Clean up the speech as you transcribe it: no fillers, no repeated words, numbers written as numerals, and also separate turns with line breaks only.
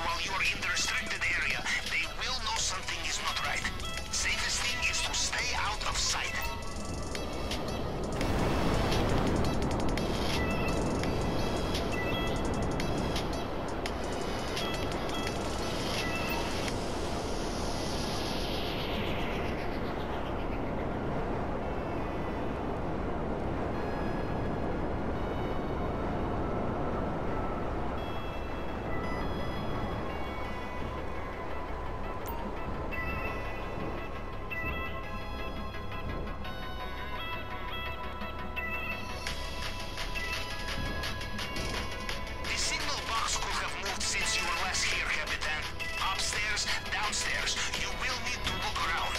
while you are in the restricted area, they will know something is not right. Safest thing is to stay out of sight. Since you were last here, Capitan. Upstairs, downstairs. You will need to look around.